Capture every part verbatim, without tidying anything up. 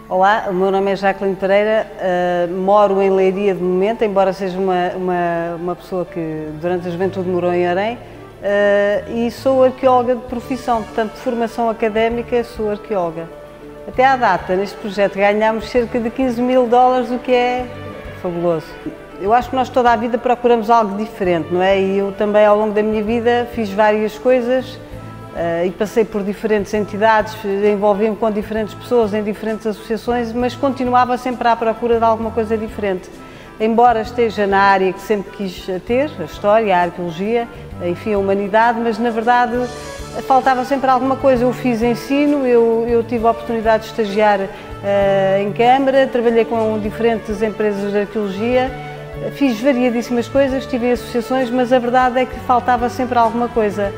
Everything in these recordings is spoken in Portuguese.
Olá, o meu nome é Jacqueline Pereira, uh, moro em Leiria de momento, embora seja uma, uma, uma pessoa que durante a juventude morou em Harém, uh, e sou arqueóloga de profissão, portanto de formação académica sou arqueóloga. Até à data, neste projeto, ganhámos cerca de quinze mil dólares, o que é fabuloso. Eu acho que nós toda a vida procuramos algo diferente, não é? E eu também ao longo da minha vida fiz várias coisas, Uh, e passei por diferentes entidades, envolvi-me com diferentes pessoas em diferentes associações, mas continuava sempre à procura de alguma coisa diferente. Embora esteja na área que sempre quis ter, a história, a arqueologia, enfim, a humanidade, mas na verdade faltava sempre alguma coisa. Eu fiz ensino, eu, eu tive a oportunidade de estagiar uh, em Câmara, trabalhei com diferentes empresas de arqueologia, fiz variadíssimas coisas, estive em associações, mas a verdade é que faltava sempre alguma coisa.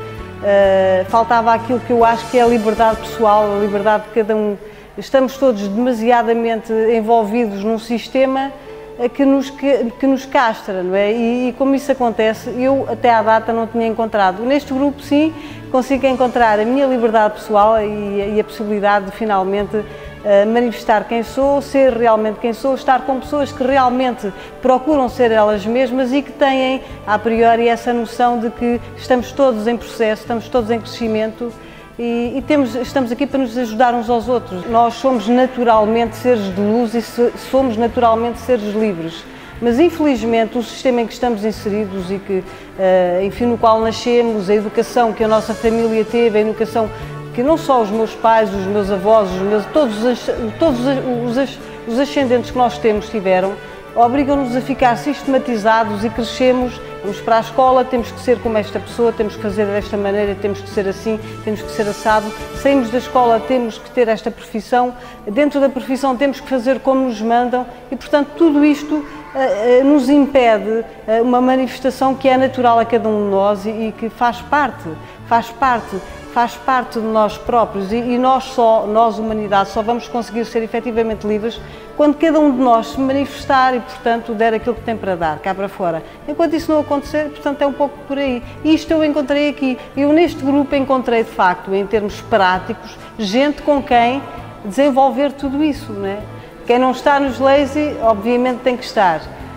Uh, faltava aquilo que eu acho que é a liberdade pessoal, a liberdade de cada um. Estamos todos demasiadamente envolvidos num sistema que nos, que, que nos castra, não é? E, e como isso acontece, eu até à data não tinha encontrado. Neste grupo, sim, consigo encontrar a minha liberdade pessoal e, e a possibilidade de finalmente uh, manifestar quem sou, ser realmente quem sou, estar com pessoas que realmente procuram ser elas mesmas e que têm, a priori, essa noção de que estamos todos em processo, estamos todos em crescimento e, e temos, estamos aqui para nos ajudar uns aos outros. Nós somos naturalmente seres de luz e somos naturalmente seres livres. Mas, infelizmente, o sistema em que estamos inseridos e que, uh, enfim, no qual nascemos, a educação que a nossa família teve, a educação que não só os meus pais, os meus avós, os meus, todos, os, todos os, os ascendentes que nós temos tiveram, obrigam-nos a ficar sistematizados e crescemos, vamos para a escola, temos que ser como esta pessoa, temos que fazer desta maneira, temos que ser assim, temos que ser assado, saímos da escola, temos que ter esta profissão, dentro da profissão temos que fazer como nos mandam e, portanto, tudo isto uh, nos impede uh, uma manifestação que é natural a cada um de nós e, e que faz parte, faz parte, faz parte de nós próprios e, e nós só, nós, humanidade, só vamos conseguir ser efetivamente livres quando cada um de nós se manifestar e, portanto, der aquilo que tem para dar, cá para fora. Enquanto isso não acontecer, portanto, é um pouco por aí. E isto eu encontrei aqui. Eu, neste grupo, encontrei, de facto, em termos práticos, gente com quem desenvolver tudo isso, não é? Quem não está nos lazy, obviamente, tem que estar.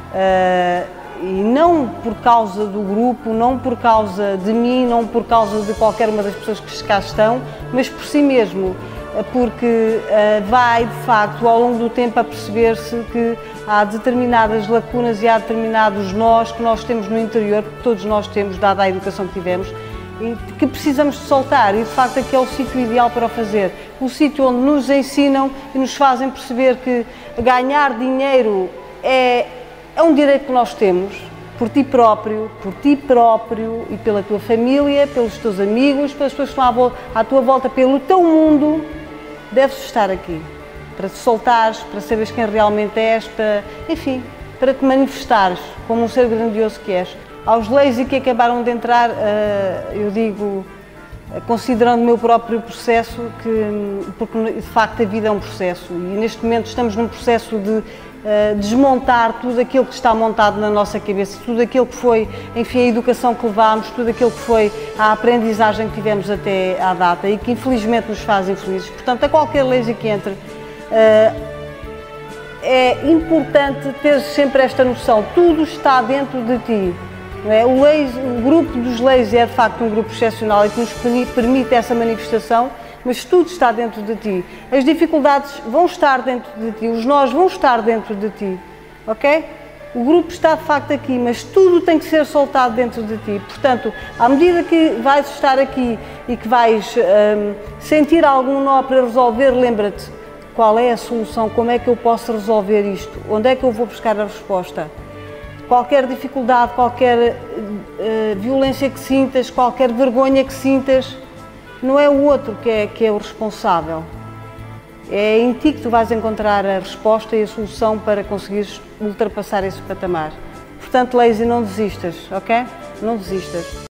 Uh, E não por causa do grupo, não por causa de mim, não por causa de qualquer uma das pessoas que cá estão, mas por si mesmo, porque uh, vai, de facto, ao longo do tempo a perceber-se que há determinadas lacunas e há determinados nós que nós temos no interior, que todos nós temos, dada a educação que tivemos, e que precisamos de soltar e, de facto, aqui é o sítio ideal para o fazer. O sítio onde nos ensinam e nos fazem perceber que ganhar dinheiro é É um direito que nós temos, por ti próprio, por ti próprio e pela tua família, pelos teus amigos, pelas pessoas que estão à tua volta, pelo teu mundo. Deves estar aqui, para te soltares, para saberes quem realmente és, para, enfim, para te manifestares como um ser grandioso que és. Aos lazy que acabaram de entrar, eu digo, considerando o meu próprio processo, que, porque de facto a vida é um processo e neste momento estamos num processo de Uh, desmontar tudo aquilo que está montado na nossa cabeça, tudo aquilo que foi, enfim, a educação que levámos, tudo aquilo que foi a aprendizagem que tivemos até à data e que infelizmente nos faz infelizes. Portanto, a qualquer lazy que entre, uh, é importante ter sempre esta noção, tudo está dentro de ti. Não é? O, lazy, o grupo dos lazy é de facto um grupo excepcional e que nos permite essa manifestação, mas tudo está dentro de ti. As dificuldades vão estar dentro de ti, os nós vão estar dentro de ti, ok? O grupo está de facto aqui, mas tudo tem que ser soltado dentro de ti. Portanto, à medida que vais estar aqui e que vais hum, sentir algum nó para resolver, lembra-te qual é a solução, como é que eu posso resolver isto, onde é que eu vou buscar a resposta. Qualquer dificuldade, qualquer uh, violência que sintas, qualquer vergonha que sintas, não é o outro que é, que é o responsável. É em ti que tu vais encontrar a resposta e a solução para conseguires ultrapassar esse patamar. Portanto, lazy, não desistas, ok? Não desistas.